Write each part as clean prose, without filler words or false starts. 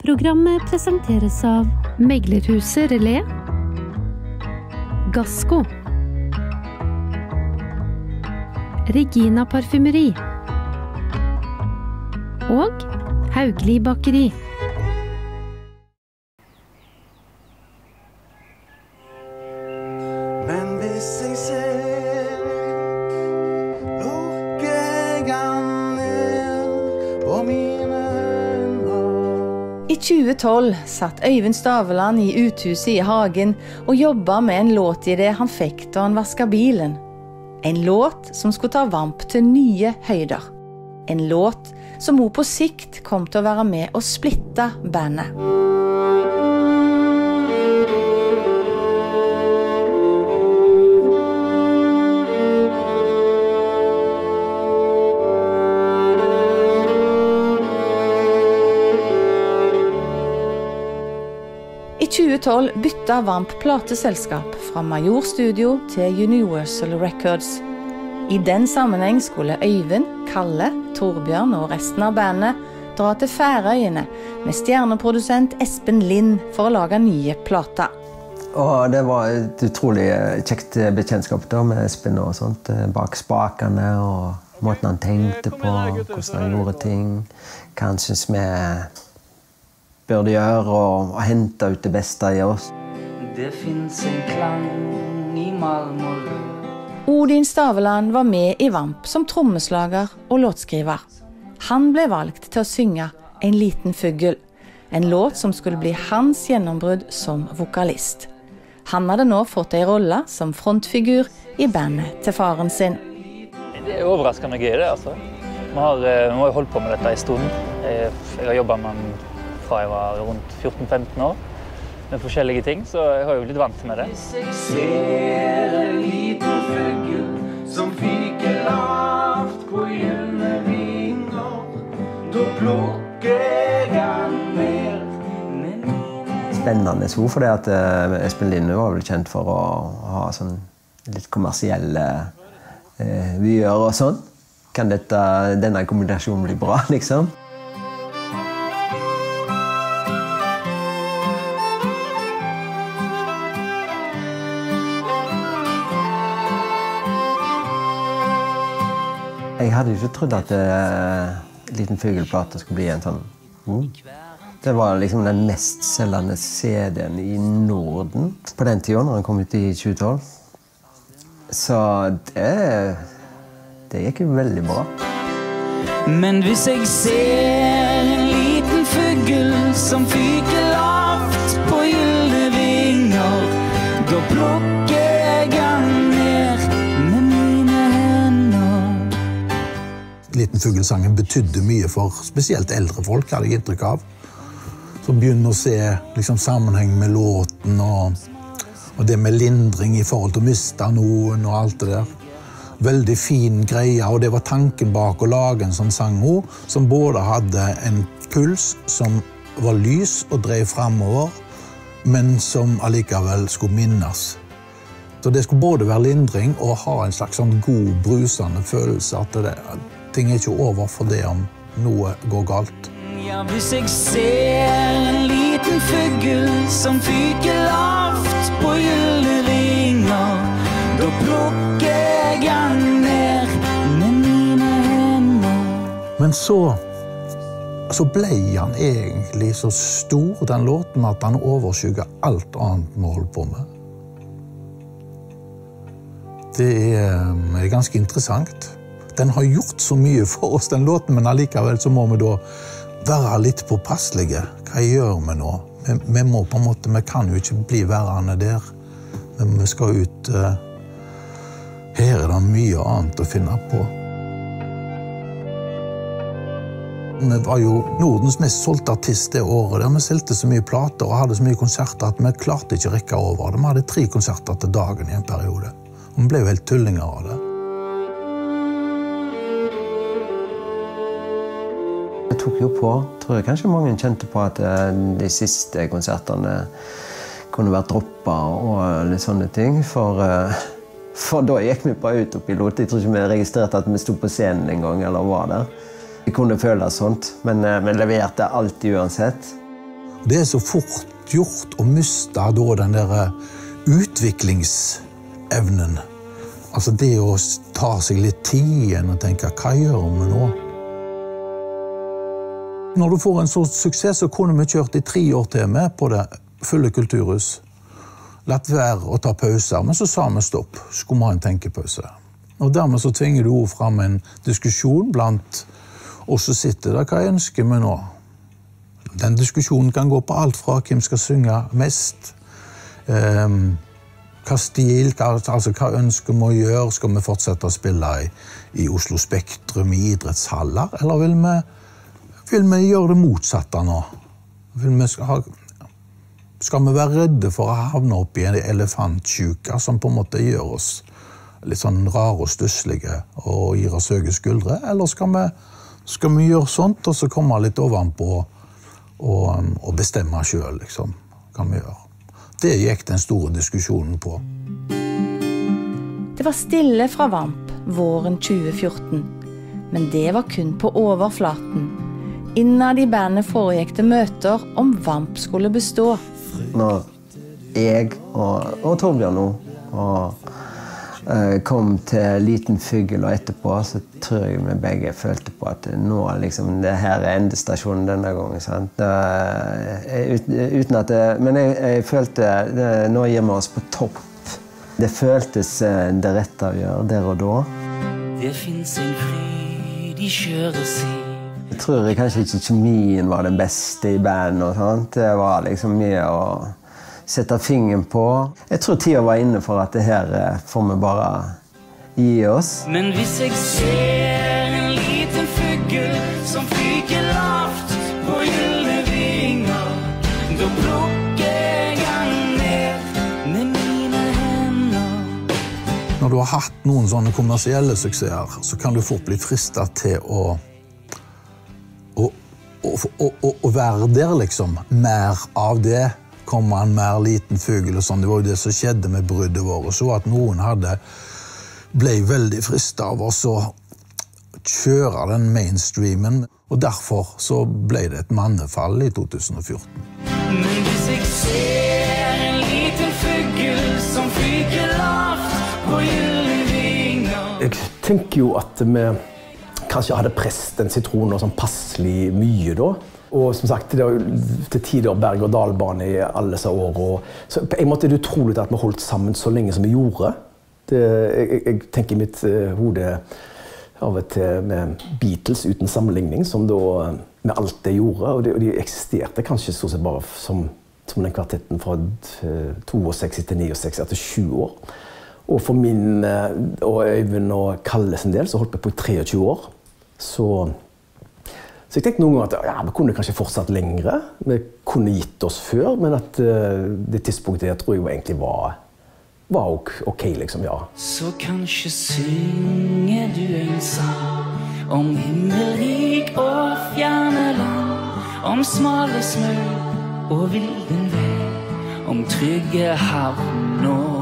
Programmet presenteres av Meglerhuset Relé, Gasko, Regina Parfumeri og Haugli Bakeri. I 2012 satt Øyvind Staveland i uthuset i hagen og jobbet med en låtidé han fikk da han vasket bilen. En låt som skulle ta Vamp til nye høyder. En låt som hun på sikt kom til å være med og splitte bandet. I 2012 bytta Vamp plateselskap fra Major Studio til Universal Records. I den sammenheng skulle Øyvind, Kalle, Torbjørn og resten av bandet dra til Færøyene med stjerneprodusent Espen Lind for å lage nye plater. Og det var et utrolig kjekt bekjentskap da, med Espen og sånt, bak spakene og måten han tenkte på, hvordan han gjorde ting, hva han synes vi burde gjøre og hente ut det beste i oss. Det finns en klang i Malmö. Odin Staveland var med i Vamp som trommeslager og låtskriver. Han ble valgt til å synge En liten fugl, en låt som skulle bli hans gjennombrudd som vokalist. Han hadde nå fått en rolle som frontfigur i bandet til faren sin. Det er overraskende gøy det, altså. Vi har jo holdt på med dette en stund. Jeg har jobbet med den fra jeg var rundt 14-15 år, med forskjellige ting, så jeg har jo blitt vant med det. Jeg ser en liten fugl som fyker lavt på gyllene vinger. Da plukker jeg han ned. Spennende ord, fordi at Espen Lind var vel kjent for å ha sånn litt kommersielle vyer og sånn. Kan denne kombinasjonen bli bra, liksom? Jeg hadde ikke trodd at Liten Fugelplate skulle bli en sånn. Det var liksom den mest selgende CD-en i Norden på den tiden, når den kom ut i 2012. Så det gikk jo veldig bra. Men hvis jeg ser en liten fugl som fyker lavt på gyllene vinger, da plukker jeg han ned med mine hender. Liten Fugelsangen betydde mye for spesielt eldre folk, hadde jeg inntrykk av. Så begynner å se liksom, sammenheng med låten og det med lindring i forhold til å miste noen og alt det der. Veldig fin greie, og det var tanken bak å lage en sånn sang som både hadde en puls som var lys og drev fremover, men som allikevel skulle minnes. Så det skulle både være lindring og ha en slags sånn god, brusende følelse at ting er ikke over for det om noe går galt. Ja, hvis jeg ser en liten fugl som fyker lavt på gyllene vinger, da plukker jeg han ned med mine hender. Men så ble han egentlig så stor, den låten, at han overskygger alt annet vi holder på med. Det er ganske interessant. Den har gjort så mye for oss, den låten, men allikevel så må vi da være litt påpasselige. Hva gjør vi nå? Vi må på en måte, vi kan jo ikke bli værende der. Men vi skal ut. Her er det mye annet å finne på. Vi var jo Nordens mest solgte artist det året, der vi solgte så mye plater og hadde så mye konserter at vi klarte ikke å rekke over det. Vi hadde 3 konserter til dagen i en periode. Og vi ble jo helt tullinger av det. Det tok jo på, tror jeg kanskje mange kjente på at de siste konsertene kunne vært droppet og litt sånne ting, for da gikk vi bare ut og pilot. Jeg tror ikke vi registrerte at vi stod på scenen en gang eller var der. Vi kunne føle sånt, men vi leverte alltid uansett. Det så fort gjort å miste da den der utviklingsevnen. Altså det å ta seg litt tid igjen og tenke, hva gjør vi nå? Når du får en sånn suksess, så kunne vi kjørt i 3 år til med på det fulle kulturhus. Latt være å ta pauser, men så sa vi stopp. Skulle vi ha en tenkepause. Og dermed så tvinger du frem en diskusjon blant oss som sitter der. Hva ønsker vi nå? Den diskusjonen kan gå på alt fra hvem skal synge mest, hva stil, altså hva ønsker vi å gjøre? Skal vi fortsette å spille i Oslo Spektrum, i idrettshaller, eller vil vi gjøre det motsatte nå? Skal vi være redde for å havne opp i en elefantsjuke som på en måte gjør oss litt sånn rare og stusslige og gir oss høye skuldre, eller skal vi gjøre sånt og så komme litt ovenpå og bestemme selv, liksom, hva vi gjør? Det gikk den store diskusjonen på. Det var stille fra Vamp våren 2014, men det var kun på overflaten. Innad i bandet foregikk det møter om Vamp skulle bestå. Når jeg og Torbjørn nå kom til Liten Fugl og etterpå, så tror jeg vi begge følte på at nå liksom, det her endestasjonen denne gangen. Sant? Uten at men jeg følte nå gir vi oss på topp. Det føltes det rette å gjøre der og da. Det finnes en fryd i kjøret si. Jeg tror kanskje ikke kjemien var den beste i bandet og sånt. Det var liksom mye å sette fingeren på. Jeg tror tiden var inne for at det her får vi bare gi oss. Men hvis jeg ser en liten fugl som fyker lavt på gyllene vinger, da plukker jeg han ned med mine hender. Når du har hatt noen sånne kommersielle suksesser, så kan du fort bli fristet til å være der, liksom. Mer av det. Kommer en mer liten fugl og sånn. Det var jo det som skjedde med bruddet vårt. Så at noen ble veldig fristet av oss å kjøre den mainstreamen. Og derfor så ble det et mannefall i 2014. Men hvis jeg ser en liten fugl som fyker lavt på gyllene vinger. Jeg tenker jo at vi kanskje hadde presset en sitron og sånn passelig mye da. Og som sagt, det var til tider berg- og dalbane i alle disse år. Så på en måte er det utrolig at vi holdt sammen så lenge som vi gjorde. Jeg tenker i mitt hode av og til med Beatles uten sammenligning, som da med alt det gjorde. Og de eksisterte kanskje så sett bare som den kvartetten fra 62 til 69 etter 20 år. Og for min og Øyvind og Kalles en del så holdt vi på i 23 år. Så jeg tenkte noen ganger at ja, vi kunne kanskje fortsatt lengre. Vi kunne gitt oss før, men at det tidspunktet jeg tror jeg egentlig var ok, liksom, ja. Så kanskje synger du en sang om himmelrik og fjerne land, om smale smø og vilden vei, om trygge havn og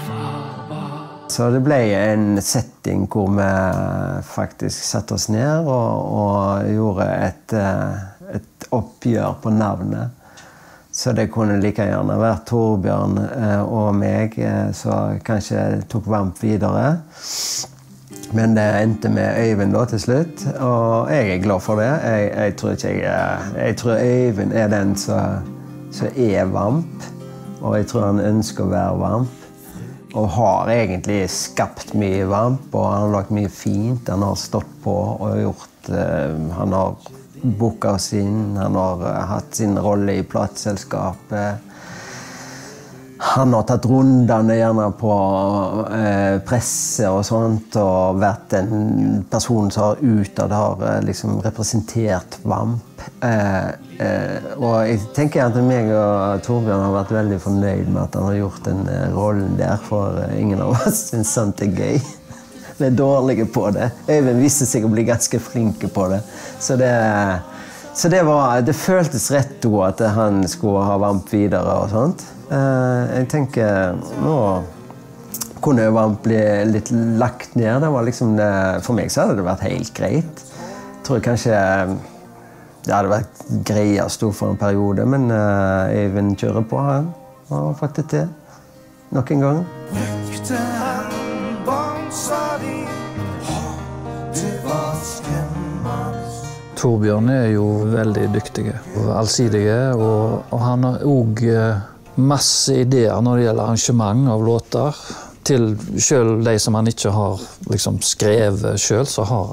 Så det ble en setting hvor vi faktisk satte oss ned og gjorde et oppgjør på navnet. Så det kunne like gjerne vært Torbjørn og meg, så kanskje tok Vamp videre. Men det endte med Øyvind da til slutt, og jeg er glad for det. Jeg tror Øyvind er den som er Vamp, og jeg tror han ønsker å være Vamp. Og har egentlig skapt mye Vamp, og han har lagt mye fint. Han har stått på og gjort, han har booket oss inn, han har hatt sin rolle i plateselskapet. Han har tatt rundene gjerne på presse og sånt, og vært en person som har liksom representert Vamp. Og jeg tenker at meg og Torbjørn har vært veldig fornøyd med at han har gjort den rollen der, for ingen av oss synes sånt er gøy. Vi er dårlige på det. Øyvind viste seg å bli ganske flinke på det. Så det føltes rett da at han skulle ha Vamp videre og sånt. Jeg tenker, nå kunne jo Vamp bli litt lagt ned. Det var liksom det, for meg så hadde det vært helt greit. Jeg tror kanskje Det hadde vært greiest for en periode, men Øyvind kjører på han og har fått det til. Nok en gang. Torbjørn jo veldig dyktig og allsidig, og han har også masse ideer når det gjelder arrangement av låter. Til selv de som han ikke har liksom skrevet selv, så har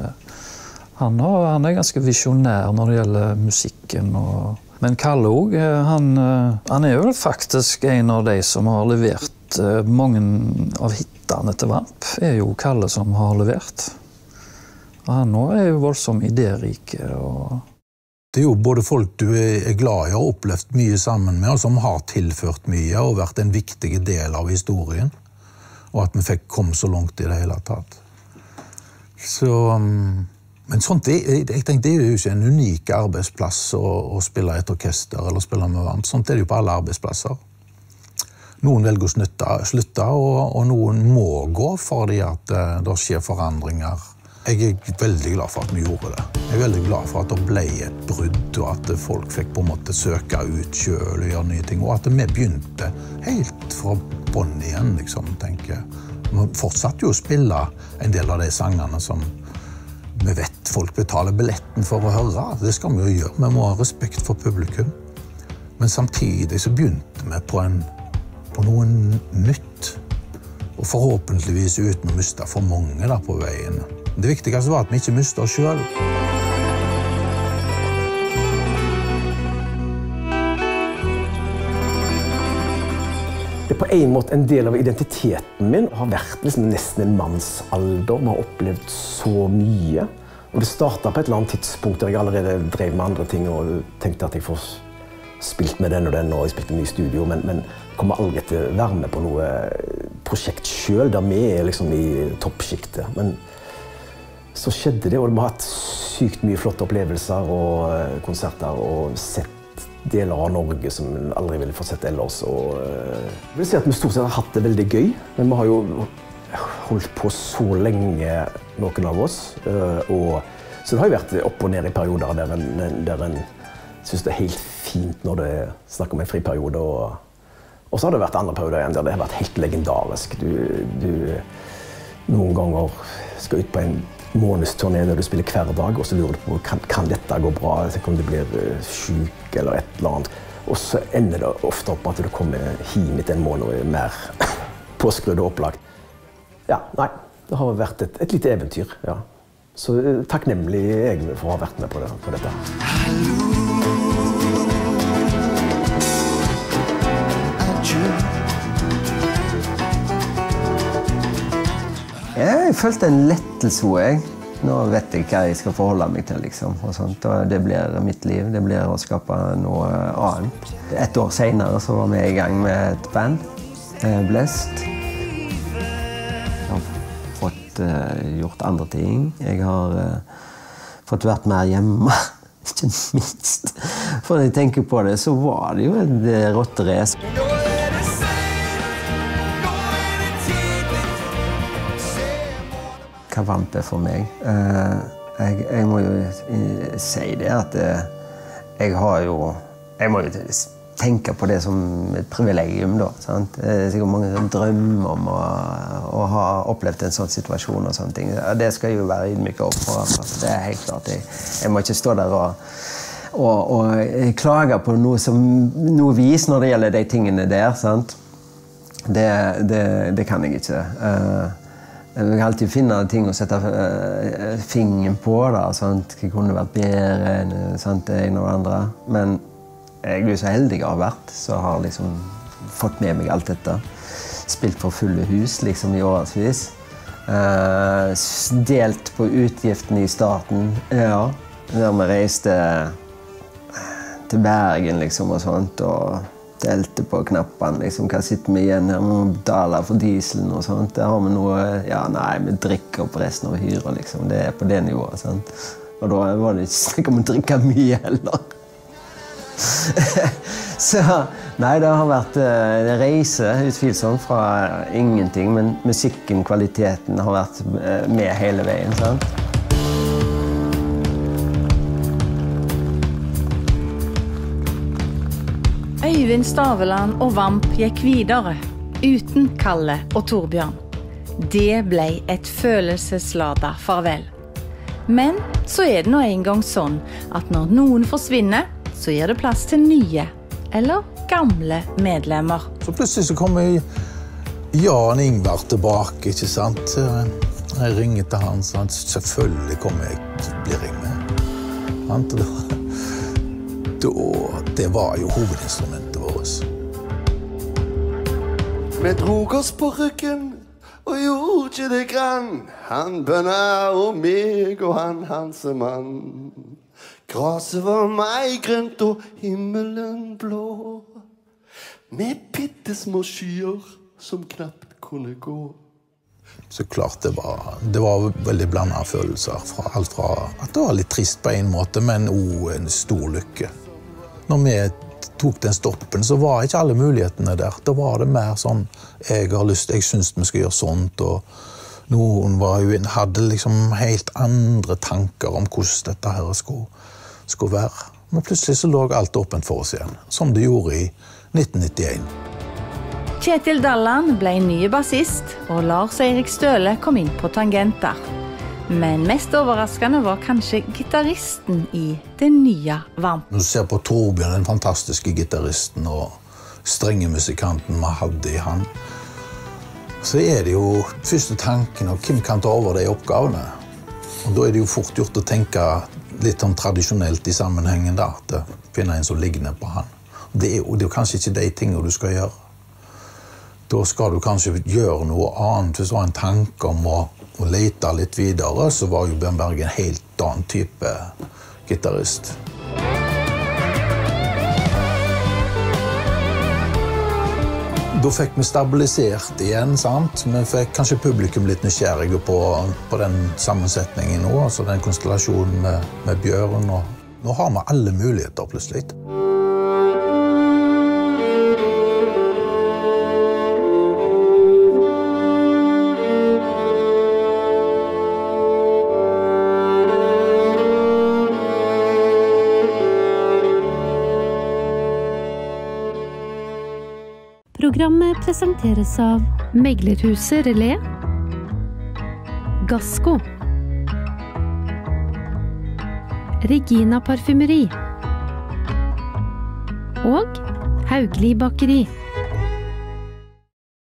han ganske visjonær når det gjelder musikken. Men Kalle også, han jo faktisk en av de som har levert mange av hittene til Vamp, jo Kalle som har levert. Og han jo voldsomt idérike. Det jo både folk du glad i og har opplevd mye sammen med, og som har tilført mye og vært en viktig del av historien. Og at vi fikk komme så langt i det hele tatt. Så, men sånt, jeg tenker, det jo ikke en unik arbeidsplass å spille i et orkester eller spille med Vamp. Sånt det jo på alle arbeidsplasser. Noen velger å slutte, og noen må gå fordi at det skjer forandringer. Jeg veldig glad for at vi gjorde det. Jeg veldig glad for at det ble et brudd, og at folk fikk på en måte søke ut selv og gjøre nye ting, og at vi begynte helt fra bånn igjen, liksom, tenker jeg. Vi fortsatte jo å spille en del av de sangene som vi vet folk betaler billetten for å høre. Det skal vi jo gjøre. Vi må ha respekt for publikum. Men samtidig så begynte vi på noe nytt, og forhåpentligvis uten å miste for mange der på veien. Det viktigste var at vi ikke mistet oss selv. Det på en måte en del av identiteten min har vært liksom nesten en mannsalder. Vi har opplevd så mye. Og det startet på et eller annet tidspunkt der jeg allerede drev med andre ting og tenkte at jeg får spilt med den og den, og jeg spilte mye i studio, men kommer aldri til å være med på noe prosjekt selv, der vi liksom i toppskiktet. Men så skjedde det, og vi har hatt sykt mye flotte opplevelser og konserter, og sett deler av Norge som vi aldri ville få sett ellers. Og jeg vil si at vi stort sett har hatt det veldig gøy, men vi har jo holdt på så lenge, noen av oss. Så det har jo vært opp og ned i perioder der en synes det helt fint når det snakker om en friperiode. Og så har det vært andre perioder igjen der det har vært helt legendarisk. Du noen ganger skal ut på en månedsturné der du spiller hver dag, og så lurer du på kan dette gå bra, om du blir syk eller et eller annet. Og så ender det ofte opp med at du kommer hjem etter en måned og er mer påskrudd og opplagt. Ja, nei, det har vært et lite eventyr, ja. Så takknemlig jeg for å ha vært med på dette. Jeg følte en lettelse, jeg. Nå vet jeg hva jeg skal forholde meg til, liksom. Og sånt. Og det blir mitt liv, det blir å skape noe annet. Et år senere så var vi i gang med et band, Blest. Jeg har fått gjort andre ting. Jeg har fått vært mer hjemme, ikke minst. For når jeg tenker på det, så var det jo en rotterace. Hva Vamp for meg. Jeg må jo si det at jeg må jo tenke på det som et privilegium da, sant? Det sikkert mange drømmer om å ha opplevd en sånn situasjon og sånne ting. Det skal jo være ydmyk opp for, altså. Det helt klart. Jeg må ikke stå der og klage på noe vis når det gjelder de tingene der, sant? Det kan jeg ikke. Jeg vil alltid finne ting å sette fingeren på, da, sant? Det kunne vært bedre enn det ene og det andre. Men jeg er så heldig jeg har vært, så har liksom fått med meg alt dette. Spilt for fulle hus liksom i årevis. Delt på utgiftene i starten, ja. Der vi reiste til Bergen liksom og sånt, og delte på knappene, liksom, hva sitter vi igjen her, vi må betale for dieselen og sånt. Der har vi noe, ja nei, vi drikker på resten av hyra, liksom. Det på det nivået, sant? Og da var det ikke snakk om å drikke mye heller. Så, nei, det har vært en reise, utvilsomt, fra ingenting, men musikken, kvaliteten har vært med hele veien, sant? Øyvind Staveland og Vamp gikk videre, uten Kalle og Torbjørn. Det ble et følelsesladet farvel. Men så det nå en gang sånn at når noen forsvinner, så gir det plass til nye, eller gamle medlemmer. Så plutselig så kommer Jan Ingvar tilbake, ikke sant? Jeg ringer til han, så selvfølgelig kommer jeg til å bli ringt med. Det var jo hovedinstrumentet vårt. Vi drog oss på ryggen og gjorde ikke det grann. Han bønna og meg og hans mann. Graset var meg grønt og himmelen blå. Med bittesmå skyer som knapt kunne gå. Så klart det var veldig blandede følelser. Alt fra at det var litt trist på en måte, men også en stor lykke. Når vi tok den stoppen, så var ikke alle mulighetene der. Da var det mer sånn, jeg synes vi skal gjøre sånt, og noen hadde liksom helt andre tanker om hvordan dette her skulle være. Men plutselig så lå alt åpent for oss igjen, som det gjorde i 1991. Kjetil Dalland ble ny bassist, og Lars Eirik Støle kom inn på tangenter. Men mest overraskende var kanskje gitaristen i det nye Vamp. Når du ser på Torbjørn, den fantastiske gitaristen og strenge musikanten vi hadde i han, så det jo første tanken av hvem kan ta over de oppgavene. Og da det jo fort gjort å tenke litt sånn tradisjonelt i sammenhengen da, at finne en som ligner på han. Det jo kanskje ikke de tingene du skal gjøre. Da skal du kanskje gjøre noe annet. Hvis du har en tanke om å lete litt videre, så var jo Bjørn Berg en helt annen type gitarist. Da fikk vi stabilisert igjen, sant? Vi fikk kanskje publikum litt nysgjerrige på den sammensetningen nå, altså den konstellasjonen med Bjørn. Og nå har vi alle muligheter plutselig. Programmet presenteres av Meglerhuset Relé, Gasko, Regina Parfumeri og Haugli Bakeri.